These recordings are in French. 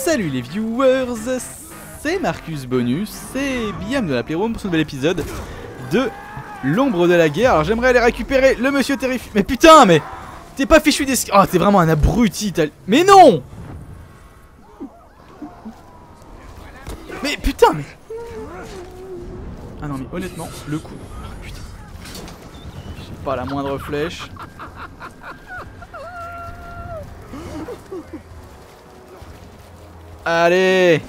Salut les viewers, c'est Marcus Bonus et bienvenue dans la Playroom pour ce nouvel épisode de l'ombre de la guerre. Alors j'aimerais aller récupérer le monsieur terrifiant. Mais putain, mais t'es pas fichu des... Oh, t'es vraiment un abruti. Mais non. Mais putain, mais... Ah non mais honnêtement, le coup... Oh, putain. J'ai pas la moindre flèche. Allez!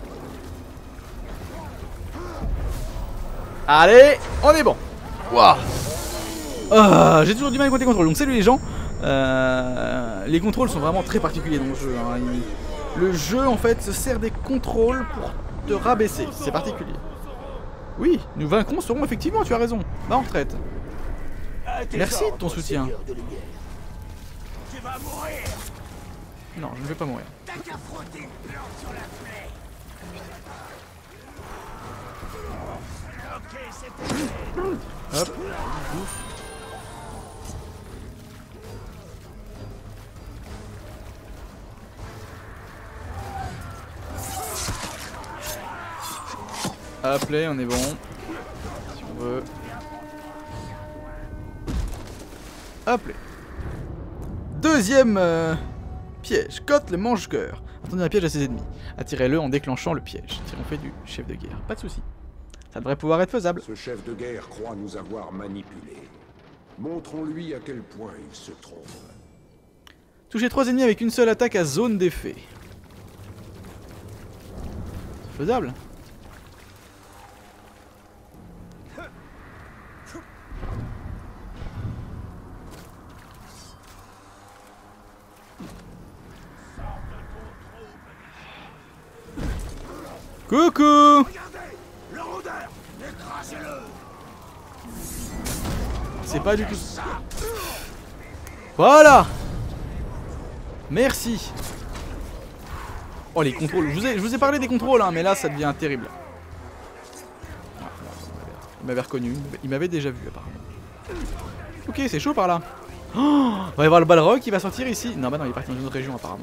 Allez! On est bon! Waouh! J'ai toujours du mal avec les contrôles, donc salut les gens! Les contrôles sont vraiment très particuliers dans le jeu. Hein. Le jeu en fait se sert des contrôles pour te rabaisser, c'est particulier. Oui, nous vaincrons seront effectivement, tu as raison. Va en retraite. Merci de ton soutien. Non, je ne vais pas mourir. Hop, ouf. Appelé, on est bon. Si on veut. Appelé. Deuxième piège. Cote le mange-cœur. Attendez un piège à ses ennemis. Attirez-le en déclenchant le piège. Tirons fait du chef de guerre. Pas de soucis. Ça devrait pouvoir être faisable. Ce chef de guerre croit nous avoir manipulés. Montrons-lui à quel point il se trompe. Touchez 3 ennemis avec une seule attaque à zone d'effet. C'est faisable. Coucou! C'est pas du tout... Voilà! Merci! Oh les contrôles, je vous ai parlé des contrôles hein, mais là ça devient terrible. Il m'avait reconnu, il m'avait déjà vu apparemment. Ok, c'est chaud par là. Oh, on va y voir le Balrog qui va sortir ici. Non bah non, il est parti dans une autre région apparemment.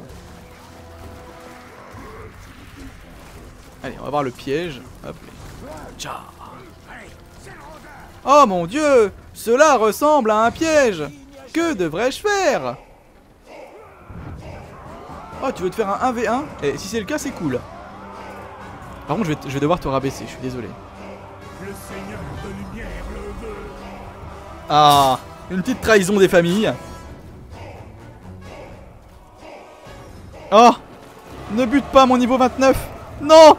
Allez, on va voir le piège. Hop. Tcha. Oh mon dieu! Cela ressemble à un piège! Que devrais-je faire? Oh, tu veux te faire un 1v1? Et si c'est le cas, c'est cool. Par contre, je vais devoir te rabaisser, je suis désolé. Le Seigneur de lumière le veut. Ah, une petite trahison des familles. Oh! Ne bute pas mon niveau 29! Non!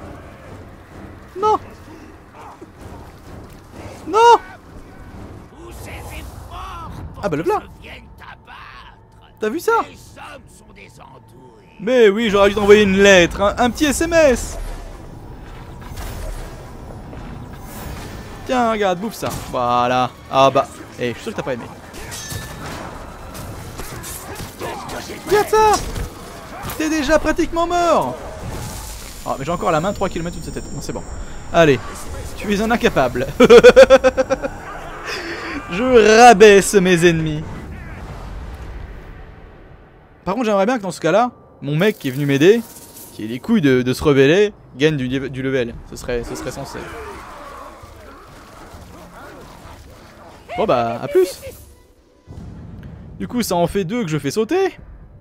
Non! Non! Ah bah le plat! T'as vu ça? Mais oui, j'aurais dû t'envoyer une lettre, un petit SMS! Tiens, regarde, bouffe ça. Voilà. Ah bah, je suis sûr que t'as pas aimé. Regarde ça! T'es déjà pratiquement mort! Ah, mais j'ai encore la main 3 km de sa tête. Non, c'est bon. Allez, tu es un incapable. Je rabaisse mes ennemis. Par contre, j'aimerais bien que dans ce cas-là, mon mec qui est venu m'aider, qui ait les couilles de se rebeller, gagne du level. Ce serait censé. Bon bah, à plus. Du coup, ça en fait 2 que je fais sauter.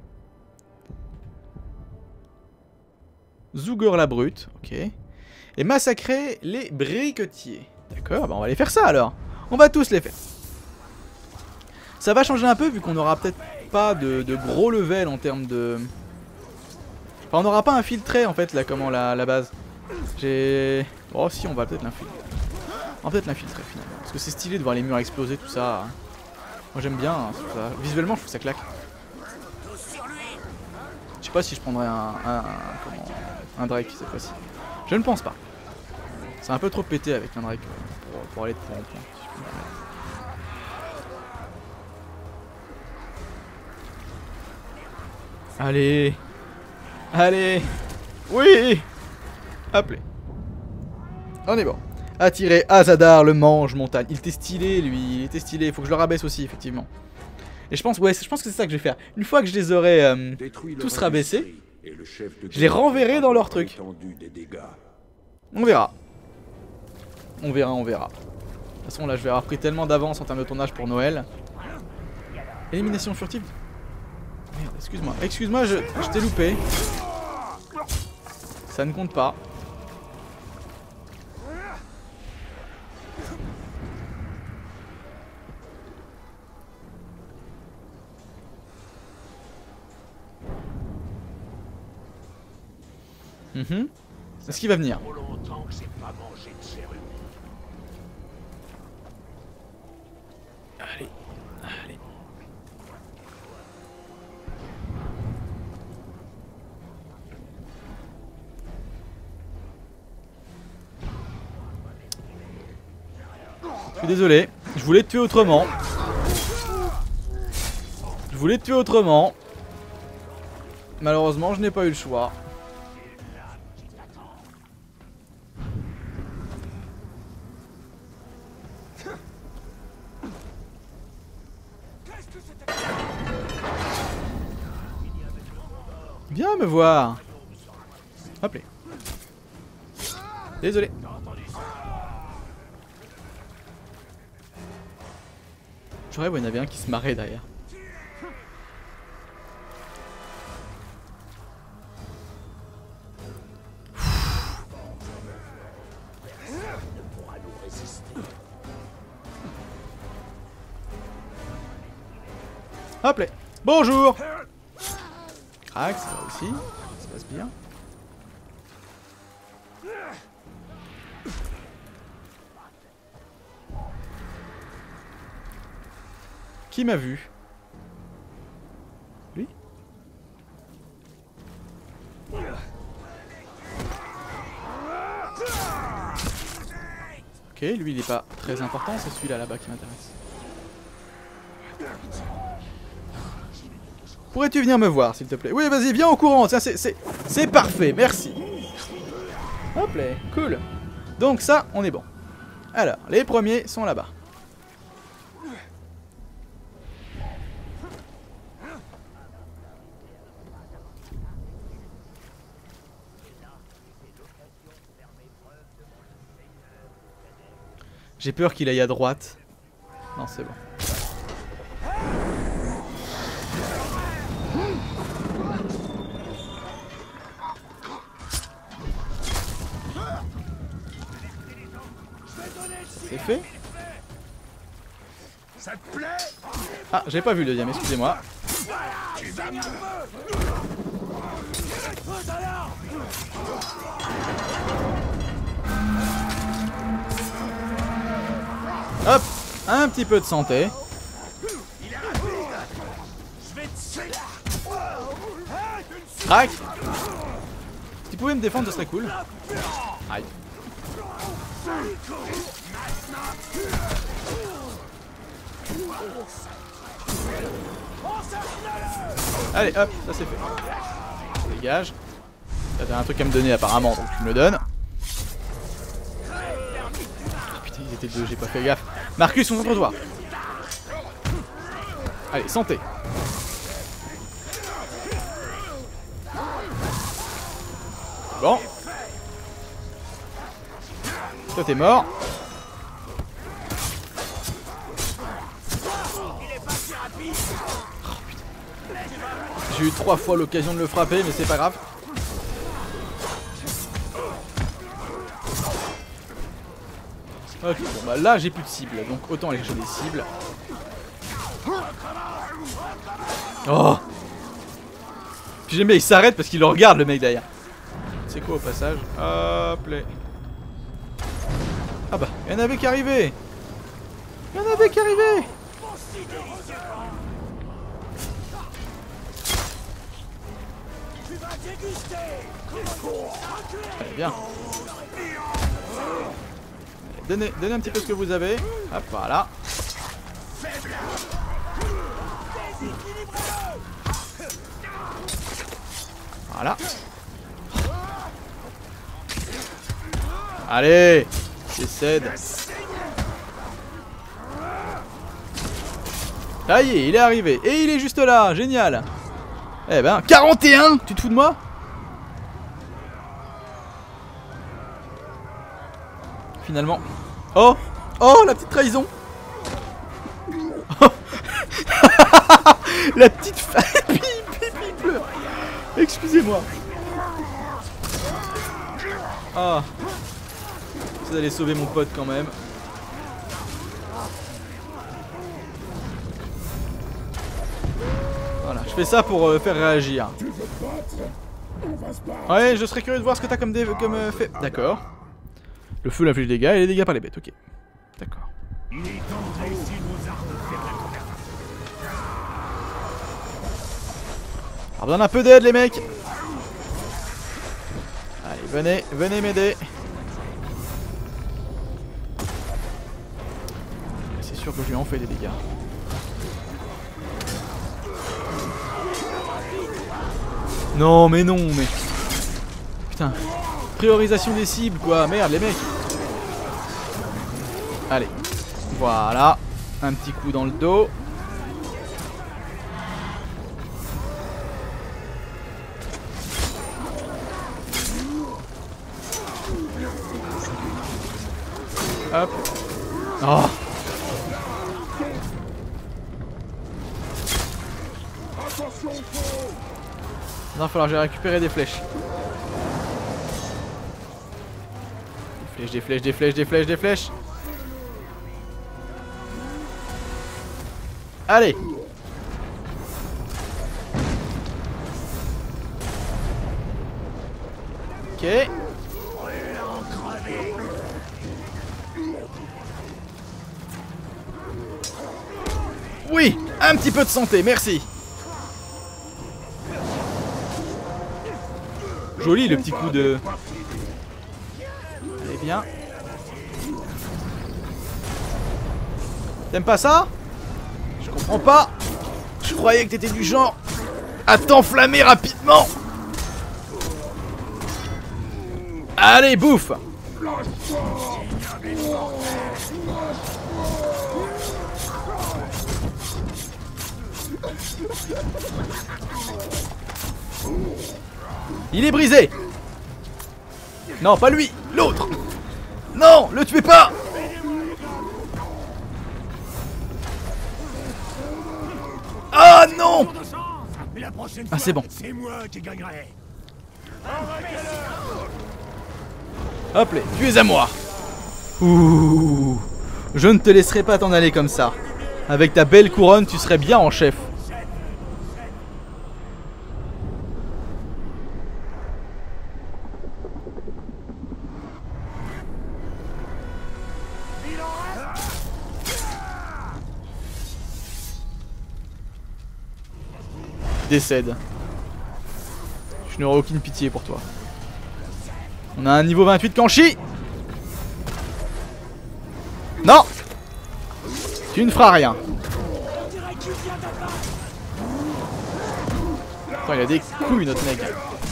Zougur la brute, ok. Et massacrer les briquetiers. D'accord, bah on va les faire ça alors. On va tous les faire. Ça va changer un peu vu qu'on n'aura peut-être pas de gros level en termes de... Enfin on n'aura pas infiltré en fait là comment la base. Oh si on va peut-être l'infiltrer. On va peut-être l'infiltrer finalement. Parce que c'est stylé de voir les murs exploser tout ça. Moi j'aime bien hein, ça. Visuellement je trouve ça claque. Je sais pas si je prendrais un Drake cette fois-ci. Je ne pense pas. C'est un peu trop pété avec un Drake pour aller de point en point. Si je peux me permettre. Allez. Allez. Oui. Appelez. On est bon. Attirer Azadar le mange montagne. Il était stylé lui. Il était stylé. Il faut que je le rabaisse aussi effectivement. Et je pense que c'est ça que je vais faire. Une fois que je les aurai tous rabaissés, Et le chef de Je les renverrai dans leur truc. Des dégâts. On verra. On verra, on verra. De toute façon, là, je vais avoir pris tellement d'avance en termes de tournage pour Noël. Élimination furtive. Merde, excuse-moi. Excuse-moi, je t'ai loupé. Ça ne compte pas. Est-ce qu'il va venir? Allez, allez. Je suis désolé, je voulais te tuer autrement. Je voulais te tuer autrement. Malheureusement, je n'ai pas eu le choix. Viens me voir. Hop là. Désolé. Je rêve où il y en avait un qui se marrait derrière. Hop là. Bonjour. Crac, ça va aussi. Ça se passe bien. Qui m'a vu? Lui? Ok, lui il est pas très important, c'est celui-là là-bas qui m'intéresse. Pourrais-tu venir me voir s'il te plaît? Oui, vas-y, viens au courant, tiens, c'est parfait, merci. Hop là, cool. Donc ça, on est bon. Alors, les premiers sont là-bas. J'ai peur qu'il aille à droite. Non, c'est bon. C'est fait. Ah, j'avais pas vu le deuxième, excusez-moi. Hop, un petit peu de santé. Crac. Si tu pouvais me défendre, ce serait cool. Aïe. Allez, hop, ça c'est fait. Dégage. T'as un truc à me donner apparemment, donc tu me le donnes. Oh, putain, ils étaient deux, j'ai pas fait gaffe. Marcus, on contre toi. Allez, santé. Bon. Toi t'es mort. J'ai eu 3 fois l'occasion de le frapper, mais c'est pas grave. Ok, bon bah là j'ai plus de cible, donc autant aller chercher des cibles. Oh. Puis j'aime bien, il s'arrête parce qu'il le regarde le mec derrière. C'est quoi au passage? Hop là. Ah bah, il y en avait qui arrivaient. Il y en avait qui arrivaient. Allez, bien. Donnez un petit peu ce que vous avez. Hop, voilà. Voilà. Allez, cède. Ça y est, il est arrivé. Et il est juste là, génial. Eh ben, 41. Tu te fous de moi? finalement. Oh! Oh, la petite trahison! La petite fille pleure. Excusez-moi. Ah. Vous allez sauver mon pote quand même. Voilà, je fais ça pour faire réagir. Ouais, je serais curieux de voir ce que t'as comme fait. D'accord. Le feu, l'inflige des dégâts et les dégâts par les bêtes, ok. D'accord. Il est temps de réussir nos armes de faire la conversion. Alors, besoin d'un peu d'aide, les mecs. Allez, venez m'aider. C'est sûr que je lui en fais des dégâts. Non, mais non, mais... Putain. Priorisation des cibles, quoi. Merde, les mecs. Allez. Voilà. Un petit coup dans le dos. Hop. Oh. Il va falloir que j'ai récupéré des flèches. Des flèches. Allez. Ok. Oui, un petit peu de santé, merci. Joli le petit coup de... Allez, bien. T'aimes pas ça? Je comprends pas. Je croyais que t'étais du genre à t'enflammer rapidement. Allez, bouffe. Il est brisé. Non, pas lui, l'autre. Non, le tuez pas. Ah non. Ah, c'est bon. C'est moi qui gagnerai. Hop là, tu es à moi. Ouh. Je ne te laisserai pas t'en aller comme ça. Avec ta belle couronne, tu serais bien en chef. Décède. Je n'aurai aucune pitié pour toi. On a un niveau 28 Kanchi. Non. Tu ne feras rien. Attends, il a des couilles notre mec.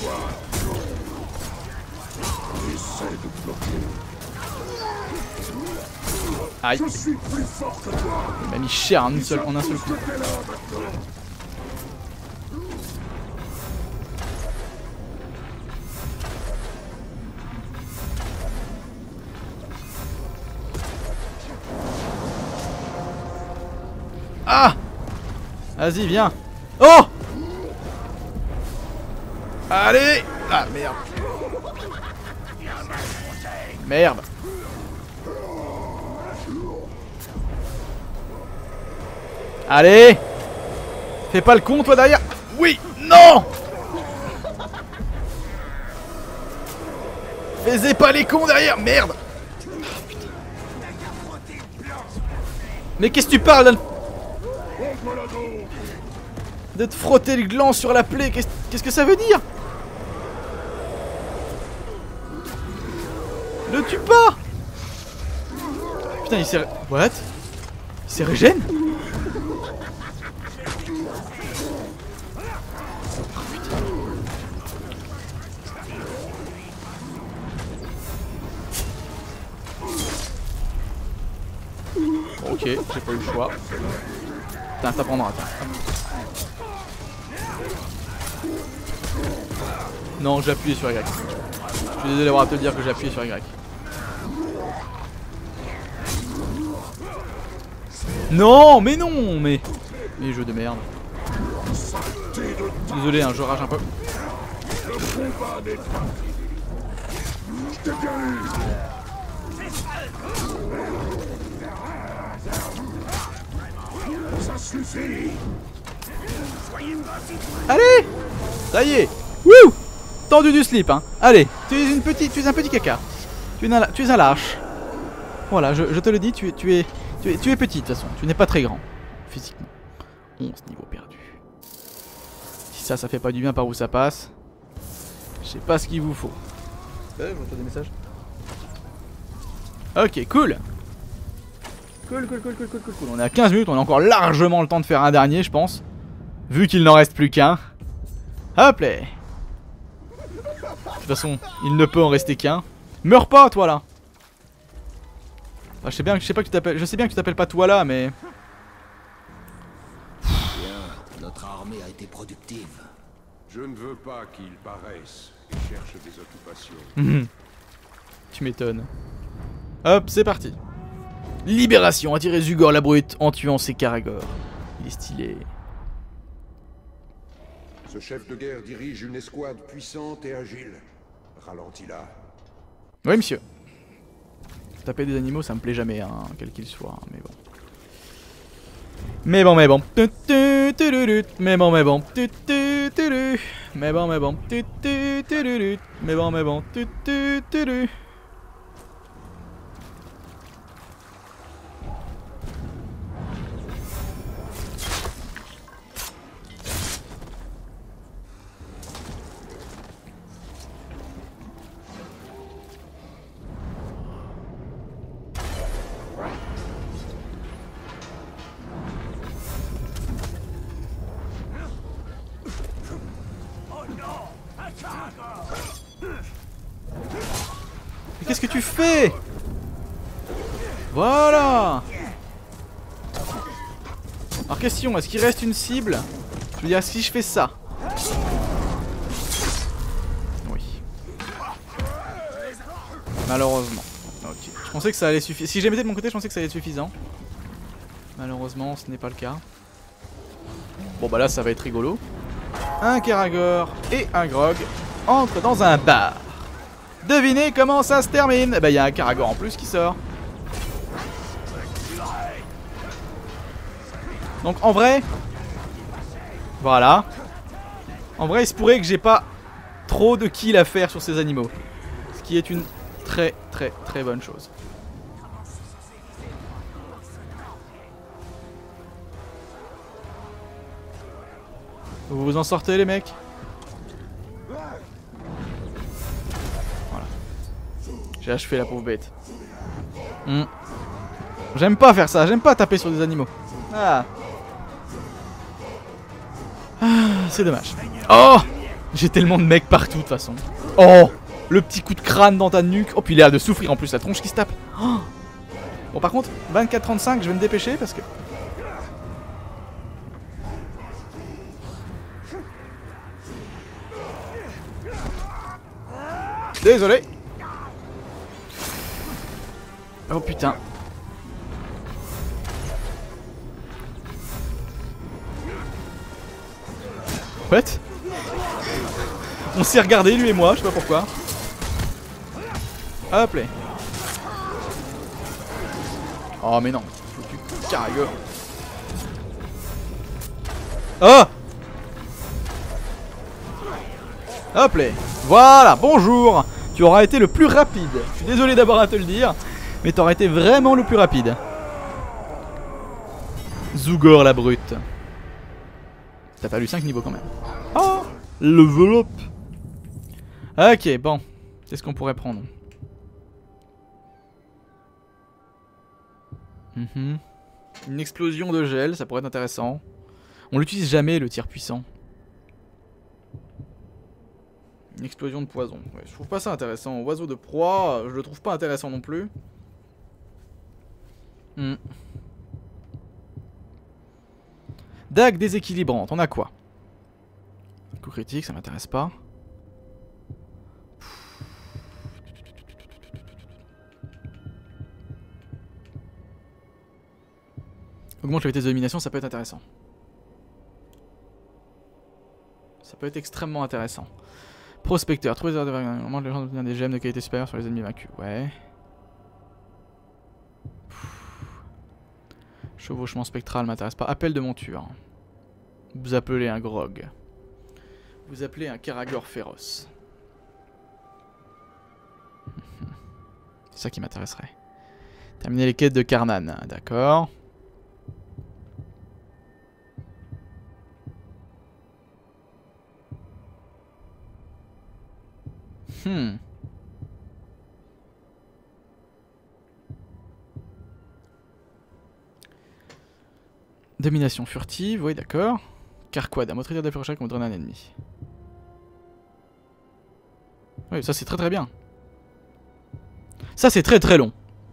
Aïe. Il m'a mis cher en un seul coup. Ah! Vas-y, viens. Oh! Allez! Ah, merde. Merde. Allez! Fais pas le con, toi, derrière. Oui! Non! Faisais pas les cons derrière. Merde! Mais qu'est-ce que tu parles? De te frotter le gland sur la plaie, qu'est-ce que ça veut dire? Le tue pas! Putain, il s'est... What? Il s'est régène? Ok, j'ai pas eu le choix. Putain, ça prendra, attends. Non, j'ai appuyé sur Y. Je suis désolé d'avoir à te dire que j'ai appuyé sur Y. Non, mais non, mais... Mais jeu de merde. Désolé, hein, je rage un peu. Allez! Ça y est! Wouh! Tendu du slip, hein. Allez, tu es un petit caca. Tu es un lâche. Voilà, je te le dis, tu es petit de toute façon. Tu n'es pas très grand, physiquement. 11 niveaux perdus. Si ça fait pas du bien par où ça passe, je sais pas ce qu'il vous faut. Je reçois des messages. Ok, cool. Cool. On est à 15 minutes, on a encore largement le temps de faire un dernier, je pense. Vu qu'il n'en reste plus qu'un. Hop là. De toute façon, il ne peut en rester qu'un. Meurs pas, toi là. Enfin, je sais bien que tu t'appelles pas toi là, mais... Bien, notre armée a été productive. Je ne veux pas qu'ils paraissent et cherchent des occupations. Tu m'étonnes. Hop, c'est parti. Libération, attirer Zugor la brute en tuant ses Karagors. Il est stylé. Ce chef de guerre dirige une escouade puissante et agile. Ralentis-la. Oui, monsieur. Taper des animaux, ça me plaît jamais, hein, quel qu'il soit, mais bon. Mais bon. Mais bon. Mais qu'est-ce que tu fais? Voilà. Alors question, est-ce qu'il reste une cible? Je veux dire, si je fais ça. Oui. Malheureusement. Ok. Je pensais que ça allait suffire. Si je les mettais de mon côté, je pensais que ça allait être suffisant. Malheureusement, ce n'est pas le cas. Bon bah là, ça va être rigolo. Un Karagor et un Grog entrent dans un bar. Devinez comment ça se termine? Bah il y a un Karagor en plus qui sort. Donc en vrai, voilà. En vrai il se pourrait que j'ai pas trop de kills à faire sur ces animaux. Ce qui est une très bonne chose. Vous vous en sortez les mecs? Voilà. J'ai achevé la pauvre bête. J'aime pas faire ça, j'aime pas taper sur des animaux. Ah, c'est dommage. Oh, j'ai tellement de mecs partout de toute façon. Oh, le petit coup de crâne dans ta nuque. Oh, puis il a l'air de souffrir en plus, la tronche qui se tape. Oh. Bon par contre, 24-35, je vais me dépêcher parce que... Désolé. Oh putain. What? On s'est regardé lui et moi, je sais pas pourquoi. Hop là. Oh mais non, foutu Karagor. Oh. Hop là. Voilà, bonjour. Tu auras été le plus rapide. Je suis désolé d'avoir à te le dire, mais t'auras été vraiment le plus rapide. Zugor la brute. T'as fallu 5 niveaux quand même. Oh, level up. Ok, bon. Qu'est-ce qu'on pourrait prendre? Une explosion de gel, ça pourrait être intéressant. On l'utilise jamais le tir puissant. Une explosion de poison. Ouais, je trouve pas ça intéressant. Oiseau de proie, je le trouve pas intéressant non plus. Dague déséquilibrante, on a quoi? Coup critique, ça m'intéresse pas. Augmente la vitesse de domination, ça peut être intéressant. Ça peut être extrêmement intéressant. Prospecteur, trouver des heures de vague. Augmente les chances d'obtenir des gemmes de qualité supérieure sur les ennemis vaincus. Ouais. Chevauchement spectral m'intéresse pas. Appel de monture. Vous appelez un grog. Vous appelez un Karagor féroce. C'est ça qui m'intéresserait. Terminer les quêtes de Karnan, d'accord. Domination furtive, oui d'accord. Carquois, un motrière d'approche contre un ennemi. Oui, ça c'est très très bien. Ça c'est très très long.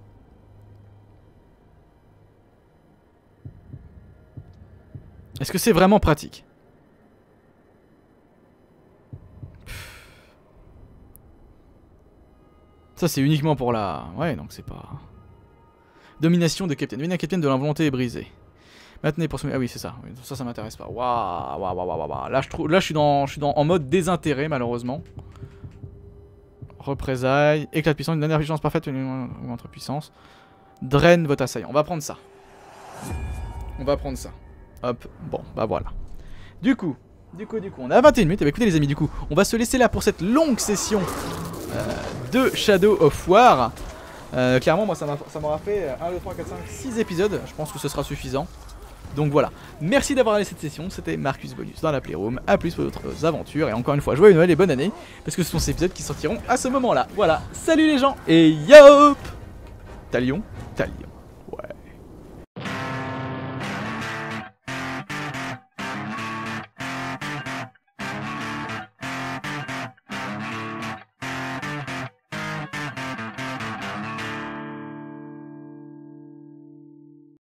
Est-ce que c'est vraiment pratique? Ça c'est uniquement pour la... Ouais, donc c'est pas... Domination de Captain. Dominer un Captain de la volonté est brisée. Maintenez pour soumettre... Ah oui, c'est ça. Ça m'intéresse pas. Waouh, waouh, waouh, waouh, waouh. Là, je suis en mode désintérêt, malheureusement. Représailles. Éclat de puissance. Une dernière puissance parfaite ou entre puissance. Draine votre assaillant. On va prendre ça. On va prendre ça. Hop. Bon, bah voilà. Du coup, on a 21 minutes. Et bah écoutez les amis, du coup, on va se laisser là pour cette longue session de Shadow of War. Clairement, moi, ça m'aura fait 1, 2, 3, 4, 5, 6 épisodes. Je pense que ce sera suffisant. Donc voilà. Merci d'avoir regardé cette session. C'était Marcus Bonus dans la Playroom. A plus pour d'autres aventures. Et encore une fois, joyeux Noël et bonne année. Parce que ce sont ces épisodes qui sortiront à ce moment-là. Voilà. Salut les gens. Et yop Talion.